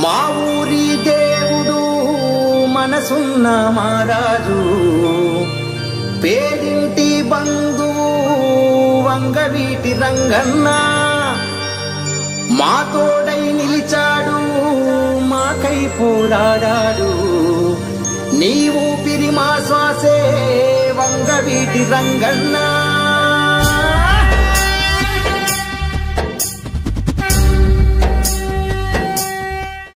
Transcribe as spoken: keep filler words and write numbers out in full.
మా ఊరి దేవుడు మనసున్న మహారాజు, పేదింటి బంధువు వంగవీటి రంగన్న, మా తోడై నిలిచాడు మాకై పోరాడాడు, నీ ఊపిరి మా శ్వాసే వంగవీటి రంగన్న.